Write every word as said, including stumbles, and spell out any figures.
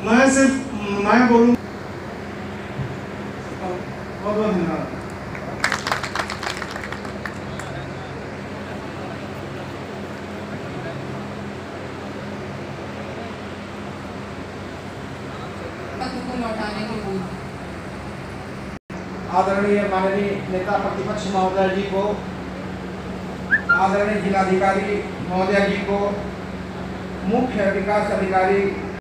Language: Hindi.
मैं सिर्फ मैं बोलूँ। बहुत बहुत धन्यवाद। को लौटाने के लिए आदरणीय माननीय नेता प्रतिपक्ष महोदय जी को, आदरणीय जिलाधिकारी महोदय जी को, मुख्य विकास अधिकारी